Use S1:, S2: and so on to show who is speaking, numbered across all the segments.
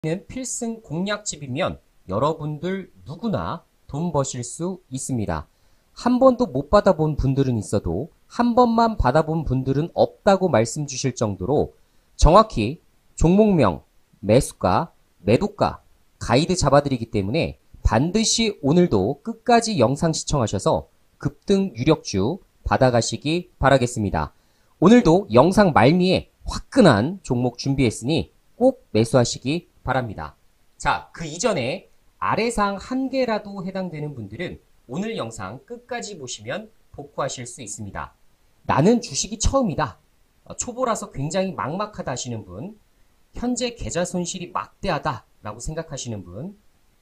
S1: 는 필승 공략집이면 여러분들 누구나 돈 버실 수 있습니다. 한 번도 못 받아본 분들은 있어도 한 번만 받아본 분들은 없다고 말씀 주실 정도로 정확히 종목명, 매수가, 매도가, 가이드 잡아드리기 때문에 반드시 오늘도 끝까지 영상 시청하셔서 급등 유력주 받아가시기 바라겠습니다. 오늘도 영상 말미에 화끈한 종목 준비했으니 꼭 매수하시기 바랍니다. 자, 그 이전에 아래상 한 개라도 해당되는 분들은 오늘 영상 끝까지 보시면 복구하실 수 있습니다. 나는 주식이 처음이다. 초보라서 굉장히 막막하다 하시는 분, 현재 계좌 손실이 막대하다 라고 생각하시는 분,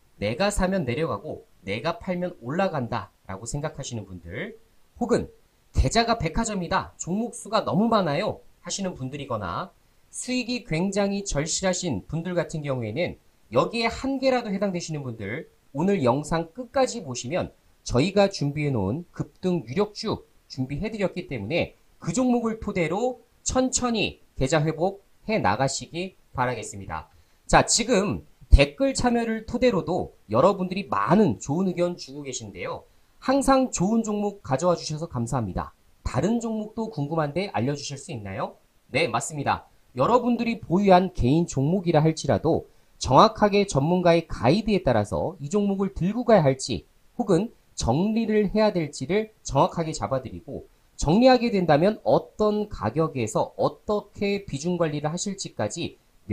S1: 내가 사면 내려가고 내가 팔면 올라간다 라고 생각하시는 분들, 혹은 계좌가 백화점이다, 종목 수가 너무 많아요 하시는 분들이거나 수익이 굉장히 절실하신 분들 같은 경우에는 여기에 한 개라도 해당되시는 분들, 오늘 영상 끝까지 보시면 저희가 준비해 놓은 급등 유력주 준비해 드렸기 때문에 그 종목을 토대로 천천히 계좌 회복해 나가시기 바라겠습니다. 자, 지금 댓글 참여를 토대로도 여러분들이 많은 좋은 의견 주고 계신데요. 항상 좋은 종목 가져와 주셔서 감사합니다. 다른 종목도 궁금한데 알려주실 수 있나요? 네, 맞습니다. 여러분들이 보유한 개인 종목이라 할지라도 정확하게 전문가의 가이드에 따라서 이 종목을 들고 가야 할지 혹은 정리를 해야 될지를 정확하게 잡아드리고, 정리하게 된다면 어떤 가격에서 어떻게 비중 관리를 하실지까지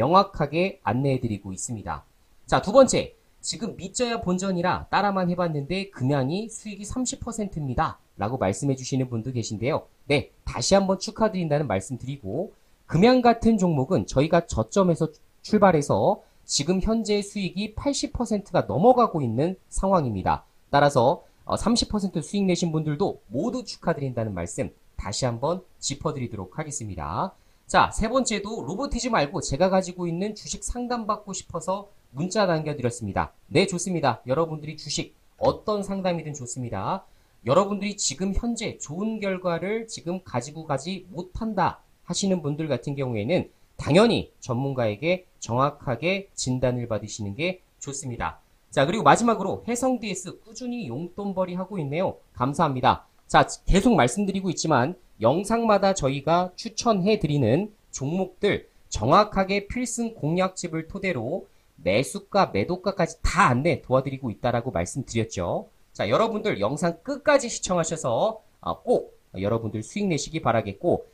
S1: 명확하게 안내해드리고 있습니다. 자, 두 번째, 지금 믿져야 본전이라 따라만 해봤는데 금양이 수익이 30%입니다 라고 말씀해 주시는 분도 계신데요. 네, 다시 한번 축하드린다는 말씀 드리고, 금양 같은 종목은 저희가 저점에서 출발해서 지금 현재 수익이 80%가 넘어가고 있는 상황입니다. 따라서 30% 수익 내신 분들도 모두 축하드린다는 말씀 다시 한번 짚어드리도록 하겠습니다. 자, 세 번째도 로보티즘 말고 제가 가지고 있는 주식 상담받고 싶어서 문자 남겨드렸습니다. 네, 좋습니다. 여러분들이 주식 어떤 상담이든 좋습니다. 여러분들이 지금 현재 좋은 결과를 지금 가지고 가지 못한다 하시는 분들 같은 경우에는 당연히 전문가에게 정확하게 진단을 받으시는 게 좋습니다. 자, 그리고 마지막으로 해성DS 꾸준히 용돈벌이 하고 있네요. 감사합니다. 자, 계속 말씀드리고 있지만 영상마다 저희가 추천해드리는 종목들 정확하게 필승 공략집을 토대로 매수가, 매도가까지 다 안내 도와드리고 있다라고 말씀드렸죠. 자, 여러분들 영상 끝까지 시청하셔서 꼭 여러분들 수익 내시기 바라겠고,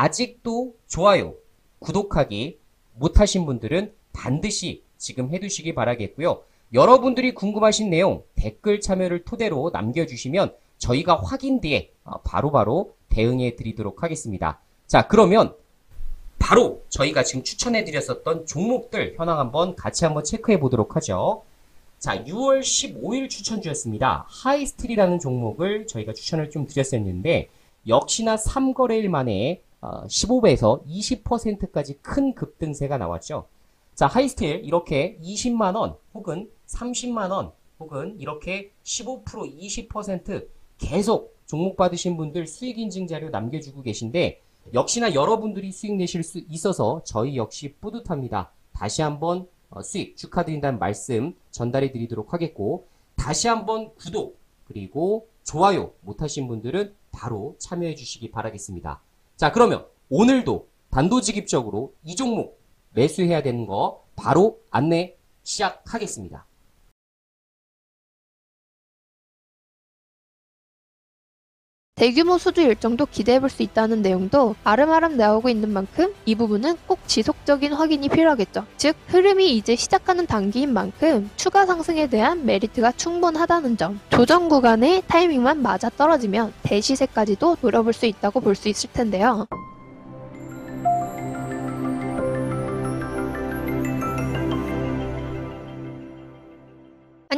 S1: 아직도 좋아요, 구독하기 못하신 분들은 반드시 지금 해두시기 바라겠고요. 여러분들이 궁금하신 내용 댓글 참여를 토대로 남겨주시면 저희가 확인 뒤에 바로바로 대응해 드리도록 하겠습니다. 자, 그러면 바로 저희가 지금 추천해 드렸었던 종목들 현황 한번 같이 한번 체크해 보도록 하죠. 자, 6월 15일 추천주였습니다. 하이스틸이라는 종목을 저희가 추천을 좀 드렸었는데 역시나 3거래일 만에 15배에서 20%까지 큰 급등세가 나왔죠. 자, 하이스틸 이렇게 20만원 혹은 30만원 혹은 이렇게 15%, 20% 계속 종목 받으신 분들 수익 인증 자료 남겨주고 계신데 역시나 여러분들이 수익 내실 수 있어서 저희 역시 뿌듯합니다. 다시 한번 수익 축하드린다는 말씀 전달해 드리도록 하겠고, 다시 한번 구독 그리고 좋아요 못하신 분들은 바로 참여해 주시기 바라겠습니다. 자, 그러면 오늘도 단도직입적으로 이 종목 매수해야 되는 거 바로 안내 시작하겠습니다.
S2: 대규모 수주 일정도 기대해볼 수 있다는 내용도 아름아름 나오고 있는 만큼 이 부분은 꼭 지속적인 확인이 필요하겠죠. 즉, 흐름이 이제 시작하는 단계인 만큼 추가 상승에 대한 메리트가 충분하다는 점. 조정 구간의 타이밍만 맞아떨어지면 대시세까지도 노려볼 수 있다고 볼 수 있을 텐데요.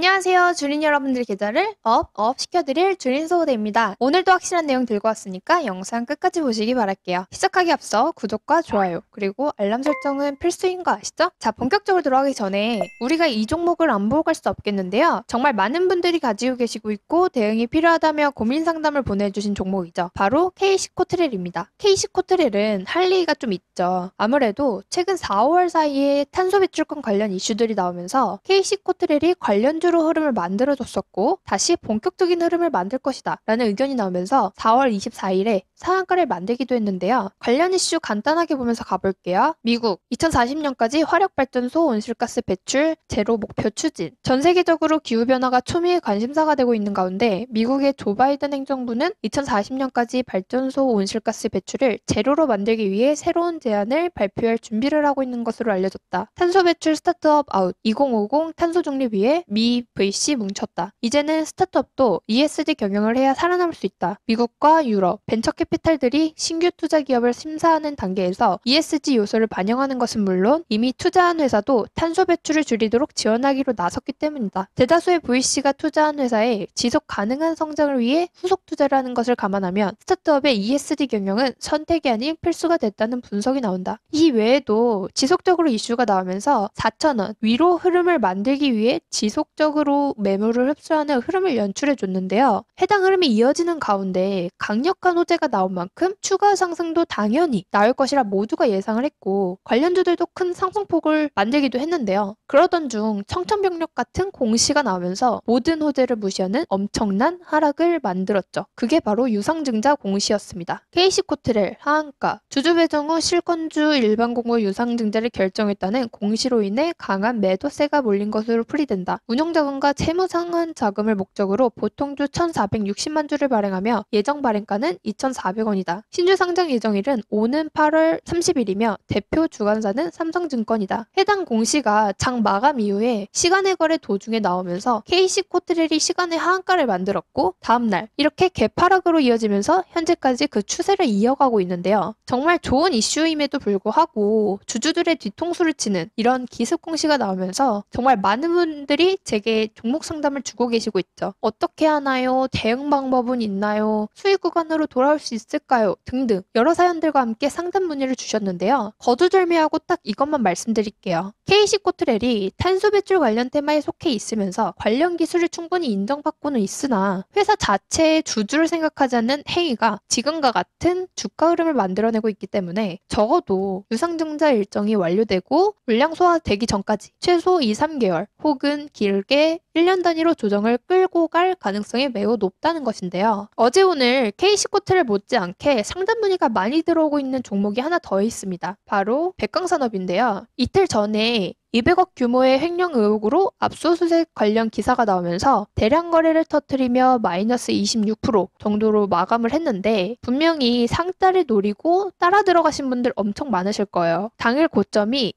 S2: 안녕하세요. 주린 여러분들 계좌를 업 시켜드릴 주린 소호대입니다. 오늘도 확실한 내용 들고 왔으니까 영상 끝까지 보시기 바랄게요. 시작하기 앞서 구독과 좋아요 그리고 알람 설정은 필수인 거 아시죠? 자, 본격적으로 들어가기 전에 우리가 이 종목을 안 보고 갈 수 없겠는데요. 정말 많은 분들이 가지고 계시고 있고 대응이 필요하다며 고민 상담을 보내주신 종목이죠. 바로 KC코트렐입니다. KC코트렐은 할 얘기가 좀 있죠. 아무래도 최근 4월 사이에 탄소 배출권 관련 이슈들이 나오면서 KC코트렐이 관련주로 흐름을 만들어줬었고 다시 본격적인 흐름을 만들 것이다 라는 의견이 나오면서 4월 24일에 상한가를 만들기도 했는데요. 관련 이슈 간단하게 보면서 가볼게요. 미국 2040년까지 화력발전소 온실가스 배출 제로 목표 추진. 전 세계적으로 기후변화가 초미의 관심사가 되고 있는 가운데 미국의 조 바이든 행정부는 2040년까지 발전소 온실가스 배출을 제로로 만들기 위해 새로운 제안을 발표할 준비를 하고 있는 것으로 알려졌다. 탄소 배출 스타트업 아웃 2050 탄소 중립 위해 미 VC 뭉쳤다. 이제는 스타트업도 ESG 경영을 해야 살아남을 수 있다. 미국과 유럽 벤처 캐피탈들이 신규 투자 기업을 심사하는 단계에서 ESG 요소를 반영하는 것은 물론 이미 투자한 회사도 탄소 배출을 줄이도록 지원하기로 나섰기 때문이다. 대다수의 VC가 투자한 회사의 지속 가능한 성장을 위해 후속 투자를 하는 것을 감안하면 스타트업의 ESG 경영은 선택이 아닌 필수가 됐다는 분석이 나온다. 이 외에도 지속적으로 이슈가 나오면서 4,000원 위로 흐름을 만들기 위해 지속적으로 매물을 흡수하는 흐름을 연출해줬는데요. 해당 흐름이 이어지는 가운데 강력한 호재가 나온 만큼 추가 상승도 당연히 나올 것이라 모두가 예상을 했고 관련주들도 큰 상승폭을 만들기도 했는데요. 그러던 중 청천벽력 같은 공시가 나오면서 모든 호재를 무시하는 엄청난 하락을 만들었죠. 그게 바로 유상증자 공시였습니다. KC코트렐 하한가 주주 배정 후 실권주 일반공고 유상증자를 결정했다는 공시로 인해 강한 매도세가 몰린 것으로 풀이된다. 운용자금과 채무상환 자금을 목적으로 보통주 1,460만 주를 발행하며 예정 발행가는 2,400원이다. 신주 상장 예정일은 오는 8월 30일이며 대표 주관사는 삼성증권이다. 해당 공시가 장 마감 이후에 시간의 거래 도중에 나오면서 KC코트렐이 시간의 하한가를 만들었고 다음날 이렇게 개파락으로 이어지면서 현재까지 그 추세를 이어가고 있는데요. 정말 좋은 이슈임에도 불구하고 주주들의 뒤통수를 치는 이런 기습 공시가 나오면서 정말 많은 분들이 제게 종목 상담을 주고 계시고 있죠. 어떻게 하나요? 대응 방법은 있나요? 수익 구간으로 돌아올 수 있을까요? 등등 여러 사연들과 함께 상담 문의를 주셨는데요. 거두절미하고 딱 이것만 말씀드릴게요. KC코트렐이 탄소 배출 관련 테마에 속해 있으면서 관련 기술을 충분히 인정받고는 있으나 회사 자체의 주주를 생각하지 않는 행위가 지금과 같은 주가 흐름을 만들어내고 있기 때문에 적어도 유상증자 일정이 완료되고 물량 소화되기 전까지 최소 2-3개월 혹은 길게 1년 단위로 조정을 끌고 갈 가능성이 매우 높다는 것인데요. 어제 오늘 KC코트렐 못지않게 상담 문의가 많이 들어오고 있는 종목이 하나 더 있습니다. 바로 백광산업인데요. 이틀 전에 200억 규모의 횡령 의혹으로 압수수색 관련 기사가 나오면서 대량 거래를 터뜨리며 마이너스 26% 정도로 마감을 했는데 분명히 상따를 노리고 따라 들어가신 분들 엄청 많으실 거예요. 당일 고점이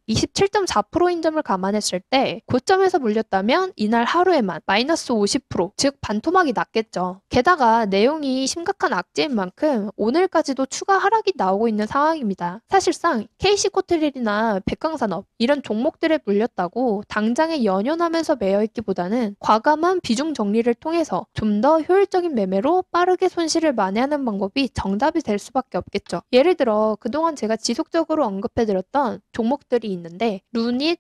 S2: 27.4%인 점을 감안했을 때 고점에서 물렸다면 이날 하루에만 마이너스 50%, 즉 반토막이 났겠죠. 게다가 내용이 심각한 악재인 만큼 오늘까지도 추가 하락이 나오고 있는 상황입니다. 사실상 KC코트렐이나 백광산업 이런 종목들의 물렸다고 당장에 연연하면서 매여있기보다는 과감한 비중 정리를 통해서 좀 더 효율적인 매매로 빠르게 손실을 만회하는 방법이 정답이 될 수밖에 없겠죠. 예를 들어 그동안 제가 지속적으로 언급해드렸던 종목들이 있는데 루닛,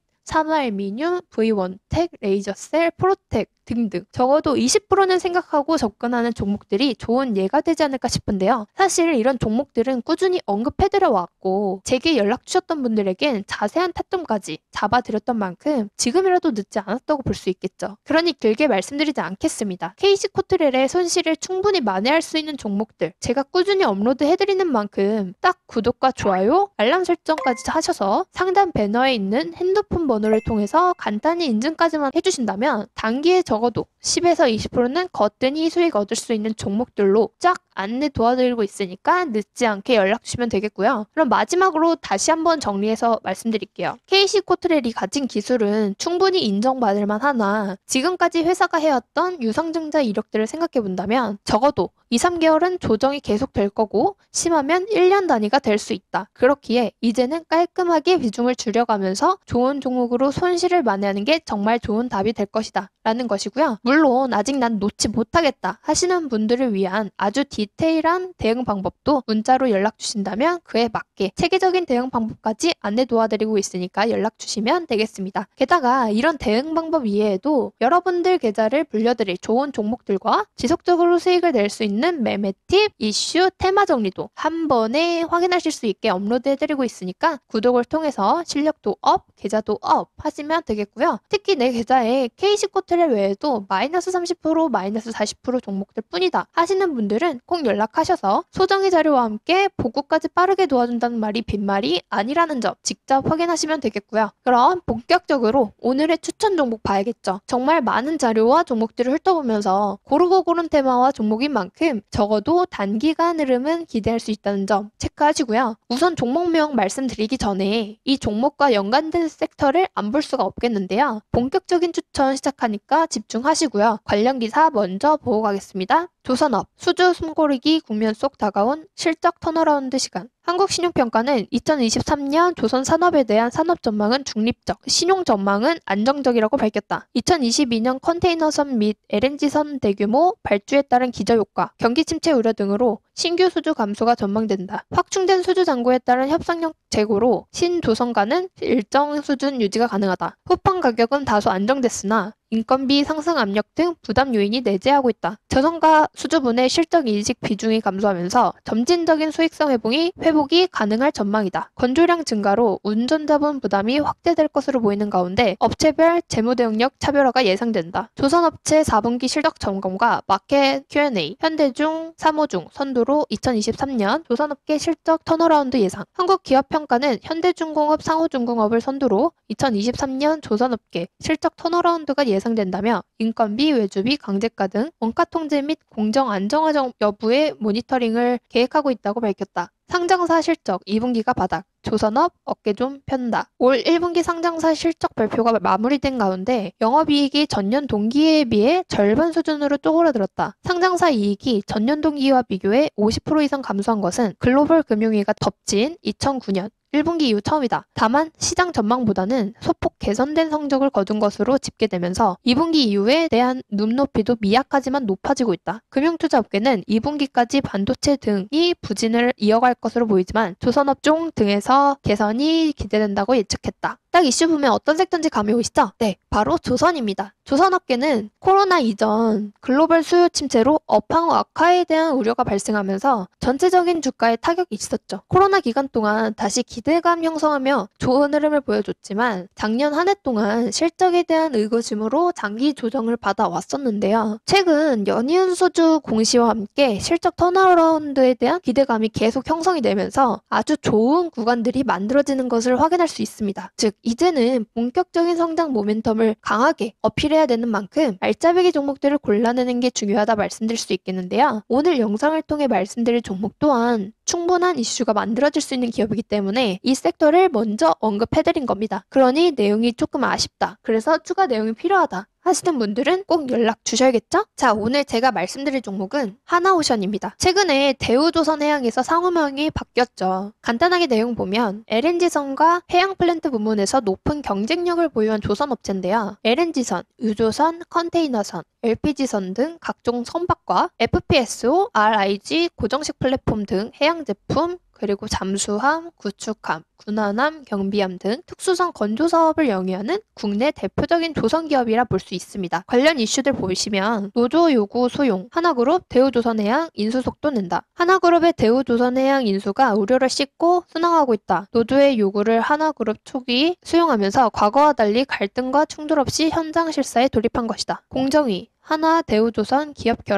S2: 산화알미늄, V1텍, 레이저셀, 프로텍 등등 적어도 20%는 생각하고 접근하는 종목들이 좋은 예가 되지 않을까 싶은데요. 사실 이런 종목들은 꾸준히 언급해드려 왔고 제게 연락 주셨던 분들에겐 자세한 타점까지 잡아드렸던 만큼 지금이라도 늦지 않았다고 볼 수 있겠죠. 그러니 길게 말씀드리지 않겠습니다. KC코트렐의 손실을 충분히 만회할 수 있는 종목들 제가 꾸준히 업로드해드리는 만큼 딱 구독과 좋아요, 알람 설정까지 하셔서 상단 배너에 있는 핸드폰 번호를 통해서 간단히 인증까지만 해주신다면 단기에 적어도 10에서 20%는 거뜬히 수익 얻을 수 있는 종목들로 쫙 안내 도와드리고 있으니까 늦지 않게 연락 주시면 되겠고요. 그럼 마지막으로 다시 한번 정리해서 말씀드릴게요. KC 코트렐이 가진 기술은 충분히 인정받을 만하나 지금까지 회사가 해왔던 유상증자 이력들을 생각해 본다면 적어도 2, 3개월은 조정이 계속 될 거고 심하면 1년 단위가 될 수 있다. 그렇기에 이제는 깔끔하게 비중을 줄여가면서 좋은 종목으로 손실을 만회하는 게 정말 좋은 답이 될 것이다. 라는 것이고요. 물론 아직 난 놓지 못하겠다 하시는 분들을 위한 아주 디테일한 대응 방법도 문자로 연락 주신다면 그에 맞게 체계적인 대응 방법까지 안내 도와드리고 있으니까 연락 주시면 되겠습니다. 게다가 이런 대응 방법 이외에도 여러분들 계좌를 불려드릴 좋은 종목들과 지속적으로 수익을 낼 수 있는 매매 팁, 이슈, 테마 정리도 한 번에 확인하실 수 있게 업로드해드리고 있으니까 구독을 통해서 실력도 업, 계좌도 업 하시면 되겠고요. 특히 내 계좌에 KC코트렐 외에도 마이너스 30%, 마이너스 40% 종목들 뿐이다 하시는 분들은 꼭 연락하셔서 소정의 자료와 함께 보고까지 빠르게 도와준다는 말이 빈말이 아니라는 점 직접 확인하시면 되겠고요. 그럼 본격적으로 오늘의 추천 종목 봐야겠죠. 정말 많은 자료와 종목들을 훑어보면서 고르고 고른 테마와 종목인 만큼 적어도 단기간 흐름은 기대할 수 있다는 점 체크하시고요. 우선 종목명 말씀드리기 전에 이 종목과 연관된 섹터를 안 볼 수가 없겠는데요. 본격적인 추천 시작하니까 집중하시고요. 관련 기사 먼저 보고 가겠습니다. 조선업, 수주 숨고르기 국면 속 다가온 실적 턴어라운드 시간. 한국신용평가는 2023년 조선 산업에 대한 산업 전망은 중립적, 신용 전망은 안정적이라고 밝혔다. 2022년 컨테이너선 및 LNG선 대규모 발주에 따른 기저효과, 경기 침체 우려 등으로 신규 수주 감소가 전망된다. 확충된 수주 잔고에 따른 협상력 재고로 신조선가는 일정 수준 유지가 가능하다. 후판 가격은 다소 안정됐으나 인건비 상승 압력 등 부담 요인이 내재하고 있다. 저성과 수주분의 실적 이직 비중이 감소하면서 점진적인 수익성 회복이 가능할 전망이다. 건조량 증가로 운전자분 부담이 확대될 것으로 보이는 가운데 업체별 재무대응력 차별화가 예상된다. 조선업체 4분기 실적 점검과 마켓 Q&A, 현대중, 삼호중 선두로 2023년 조선업계 실적 턴어라운드 예상. 한국기업평가는 현대중공업, 상호중공업을 선두로 2023년 조선업계 실적 턴어라운드가 예상된다며 인건비, 외주비, 강제가 등 원가 통제 및 공정 안정화 여부의 모니터링을 계획하고 있다고 밝혔다. 상장사 실적 2분기가 바닥, 조선업 어깨 좀 편다. 올 1분기 상장사 실적 발표가 마무리된 가운데 영업이익이 전년 동기에 비해 절반 수준으로 쪼그라들었다. 상장사 이익이 전년 동기와 비교해 50% 이상 감소한 것은 글로벌 금융위기가 덮친 2009년 1분기 이후 처음이다. 다만 시장 전망보다는 소폭 개선된 성적을 거둔 것으로 집계되면서 2분기 이후에 대한 눈높이도 미약하지만 높아지고 있다. 금융투자업계는 2분기까지 반도체 등이 부진을 이어갈 것으로 보이지만 조선업종 등에서 개선이 기대된다고 예측했다. 딱 이슈 보면 어떤 섹터인지 감이 오시죠? 네, 바로 조선입니다. 조선업계는 코로나 이전 글로벌 수요 침체로 업황 악화에 대한 우려가 발생하면서 전체적인 주가에 타격이 있었죠. 코로나 기간 동안 다시 기대감 형성하며 좋은 흐름을 보여줬지만 작년 한 해 동안 실적에 대한 의구심으로 장기 조정을 받아왔었는데요. 최근 연이은 수주 공시와 함께 실적 턴어라운드에 대한 기대감이 계속 형성이 되면서 아주 좋은 구간들이 만들어지는 것을 확인할 수 있습니다. 즉 이제는 본격적인 성장 모멘텀을 강하게 어필해야 되는 만큼 알짜배기 종목들을 골라내는 게 중요하다 말씀드릴 수 있겠는데요. 오늘 영상을 통해 말씀드릴 종목 또한 충분한 이슈가 만들어질 수 있는 기업이기 때문에 이 섹터를 먼저 언급해드린 겁니다. 그러니 내용이 조금 아쉽다. 그래서 추가 내용이 필요하다 하시는 분들은 꼭 연락 주셔야겠죠? 자, 오늘 제가 말씀드릴 종목은 하나오션입니다. 최근에 대우조선해양에서 상호명이 바뀌었죠. 간단하게 내용 보면 LNG선과 해양 플랜트 부문에서 높은 경쟁력을 보유한 조선업체인데요. LNG선, 유조선, 컨테이너선, LPG선 등 각종 선박과 FPSO, RIG, 고정식 플랫폼 등 해양 제품, 그리고 잠수함, 구축함, 군함함, 경비함 등 특수선 건조 사업을 영위하는 국내 대표적인 조선기업이라 볼 수 있습니다. 관련 이슈들 보시면 노조 요구 소용, 하나그룹 대우조선해양 인수 속도 낸다. 하나그룹의 대우조선해양 인수가 우려를 씻고 순항하고 있다. 노조의 요구를 하나그룹 측이 수용하면서 과거와 달리 갈등과 충돌 없이 현장 실사에 돌입한 것이다. 공정위 하나, 대우조선, 기업결합,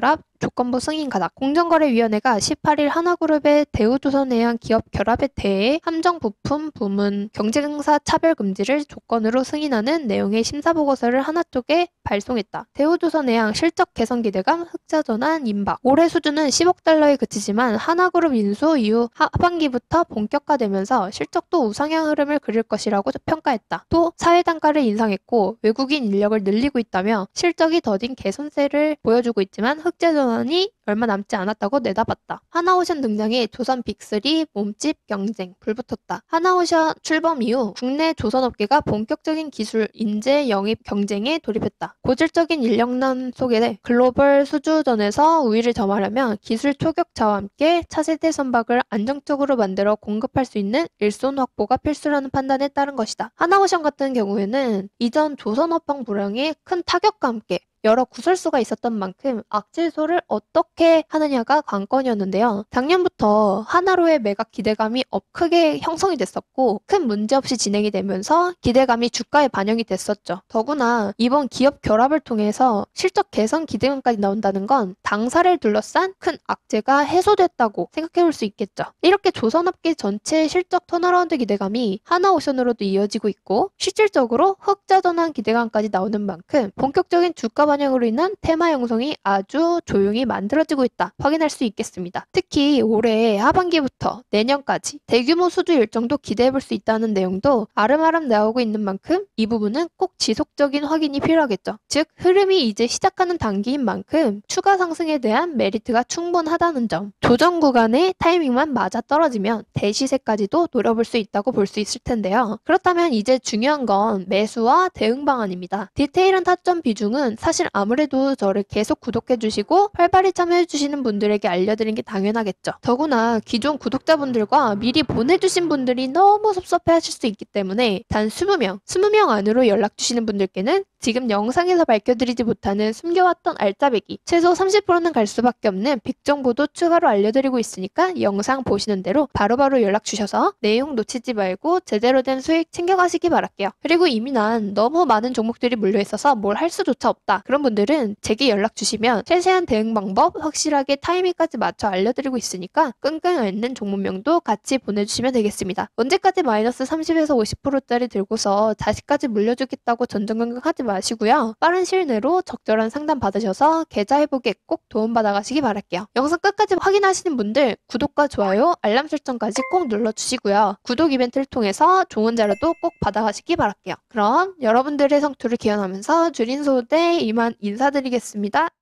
S2: 조건부 승인 가닥. 공정거래위원회가 18일 하나그룹의 대우조선해양 기업 결합에 대해 함정 부품 부문 경쟁사 차별 금지를 조건으로 승인하는 내용의 심사보고서를 하나 쪽에 발송했다. 대우조선해양 실적 개선 기대감 흑자 전환 임박. 올해 수준은 10억 달러에 그치지만 하나그룹 인수 이후 하반기부터 본격화되면서 실적도 우상향 흐름을 그릴 것이라고 평가했다. 또 사회 단가를 인상했고 외국인 인력을 늘리고 있다며 실적이 더딘 개선세를 보여주고 있지만 흑자 전환이 얼마 남지 않았다고 내다봤다. 하나오션 등장해 조선 빅3 몸집 경쟁 불붙었다. 하나오션 출범 이후 국내 조선업계가 본격적인 기술 인재 영입 경쟁에 돌입했다. 고질적인 인력난 속에 글로벌 수주전에서 우위를 점하려면 기술 초격차와 함께 차세대 선박을 안정적으로 만들어 공급할 수 있는 일손 확보가 필수라는 판단에 따른 것이다. 하나오션 같은 경우에는 이전 조선업황 불황에 큰 타격과 함께 여러 구설수가 있었던 만큼 악재소를 어떻게 하느냐가 관건이었는데요. 작년부터 하나로의 매각 기대감이 크게 형성이 됐었고 큰 문제 없이 진행이 되면서 기대감이 주가에 반영이 됐었죠. 더구나 이번 기업 결합을 통해서 실적 개선 기대감까지 나온다는 건 당사를 둘러싼 큰 악재가 해소됐다고 생각해 볼 수 있겠죠. 이렇게 조선업계 전체의 실적 턴어라운드 기대감이 하나오션으로도 이어지고 있고 실질적으로 흑자 전환 기대감까지 나오는 만큼 본격적인 주가 반영으로 인한 테마 형성이 아주 조용히 만들어지고 있다 확인할 수 있겠습니다. 특히 올해 하반기부터 내년까지 대규모 수주 일정도 기대해볼 수 있다는 내용도 아름아름 나오고 있는 만큼 이 부분은 꼭 지속적인 확인이 필요하겠죠. 즉 흐름이 이제 시작하는 단계인 만큼 추가 상승에 대한 메리트가 충분하다는 점. 조정 구간의 타이밍만 맞아 떨어지면 대시세까지도 노려볼 수 있다고 볼 수 있을 텐데요. 그렇다면 이제 중요한 건 매수와 대응 방안입니다. 디테일한 타점 비중은 사실 아무래도 저를 계속 구독해주시고 활발히 참여해주시는 분들에게 알려드린 게 당연하겠죠. 더구나 기존 구독자분들과 미리 보내주신 분들이 너무 섭섭해하실 수 있기 때문에 단 20명 안으로 연락주시는 분들께는 지금 영상에서 밝혀드리지 못하는 숨겨왔던 알짜배기 최소 30%는 갈 수밖에 없는 빅 정보도 추가로 알려드리고 있으니까 영상 보시는 대로 바로바로 연락주셔서 내용 놓치지 말고 제대로 된 수익 챙겨가시기 바랄게요. 그리고 이미 난 너무 많은 종목들이 물려있어서 뭘 할 수조차 없다. 그런 분들은 제게 연락주시면 세세한 대응 방법 확실하게 타이밍까지 맞춰 알려드리고 있으니까 끙끙 앓는 종목명도 같이 보내주시면 되겠습니다. 언제까지 마이너스 30에서 50%짜리 들고서 다시까지 물려주겠다고 전전긍긍하지 마시고요. 빠른 시일 내로 적절한 상담 받으셔서 계좌 회복에 꼭 도움받아 가시기 바랄게요. 영상 끝까지 확인하시는 분들 구독과 좋아요, 알람 설정까지 꼭 눌러주시고요. 구독 이벤트를 통해서 좋은 자료도 꼭 받아가시기 바랄게요. 그럼 여러분들의 성투를 기원하면서 줄인 소대 이만 인사드리겠습니다.